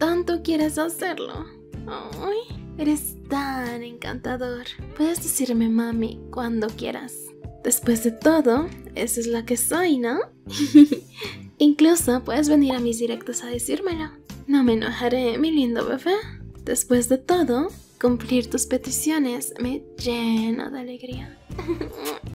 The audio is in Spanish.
tanto quieres hacerlo. Ay, eres tan encantador. Puedes decirme mami cuando quieras. Después de todo, esa es la que soy, ¿no? Incluso puedes venir a mis directos a decírmelo. No me enojaré, mi lindo bebé. Después de todo, cumplir tus peticiones me llena de alegría.